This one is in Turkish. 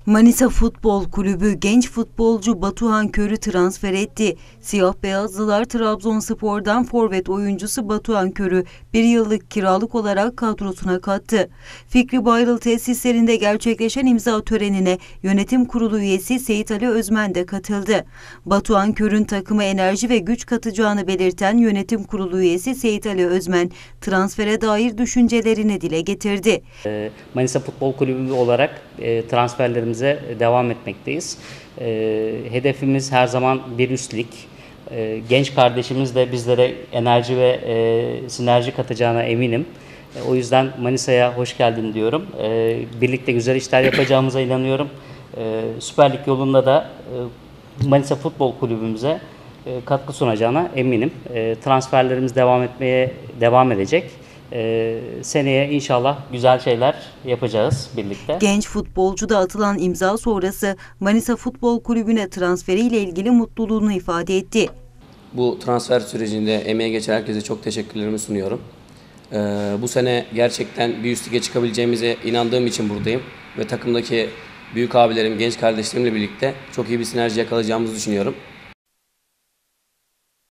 Manisa Futbol Kulübü genç futbolcu Batuhan Kör'ü transfer etti. Siyah beyazlılar Trabzonspor'dan forvet oyuncusu Batuhan Kör'ü bir yıllık kiralık olarak kadrosuna kattı. Fikri Bayrıl tesislerinde gerçekleşen imza törenine yönetim kurulu üyesi Seyit Ali Özmen de katıldı. Batuhan Kör'ün takıma enerji ve güç katacağını belirten yönetim kurulu üyesi Seyit Ali Özmen transfere dair düşüncelerini dile getirdi. Manisa Futbol Kulübü olarak transferlerimize devam etmekteyiz. Hedefimiz her zaman bir üst lig. Genç kardeşimiz de bizlere enerji ve sinerji katacağına eminim. O yüzden Manisa'ya hoş geldin diyorum. Birlikte güzel işler yapacağımıza inanıyorum. Süper Lig yolunda da Manisa Futbol Kulübümüze katkı sunacağına eminim. Transferlerimiz devam edecek. Seneye inşallah güzel şeyler yapacağız birlikte. Genç futbolcuda atılan imza sonrası Manisa Futbol Kulübü'ne transferiyle ilgili mutluluğunu ifade etti. Bu transfer sürecinde emeğe geçen herkese çok teşekkürlerimi sunuyorum. Bu sene gerçekten bir üst lige çıkabileceğimize inandığım için buradayım. Ve takımdaki büyük abilerim, genç kardeşlerimle birlikte çok iyi bir sinerji yakalayacağımızı düşünüyorum.